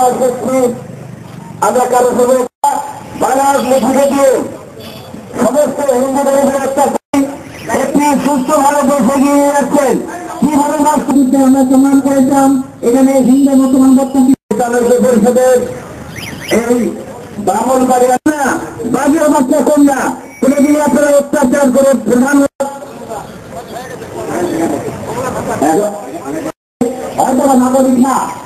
আমরা দেখছি আমরা কারো শুভেচ্ছা বাংলার মুখে দিয়ে সমস্ত হিন্দুদের একটা একটি সুস্থ ভারত এগিয়ে যাচ্ছেন। কিভাবে রাষ্ট্রপতিতে আমরা প্রমাণ করেছিলাম এখানে হিন্দু মুসলমান পরিষদের এই বামন বাড়ি না বাজির বাচ্চা কন্যা কোনদিন আপনারা অত্যাচার করে প্রধান হয়তো নাগরিক না